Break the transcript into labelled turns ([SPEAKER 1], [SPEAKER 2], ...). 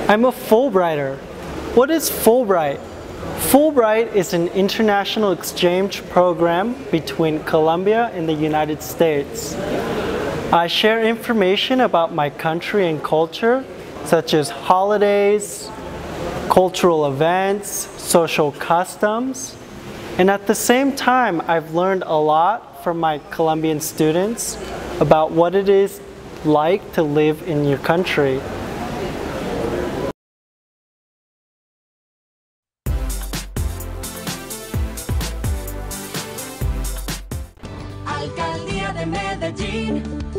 [SPEAKER 1] I'm a Fulbrighter. What is Fulbright? Fulbright is an international exchange program between Colombia and the United States. I share information about my country and culture, such as holidays, cultural events, social customs, and at the same time, I've learned a lot from my Colombian students about what it is like to live in your country.
[SPEAKER 2] Alcaldía de Medellín.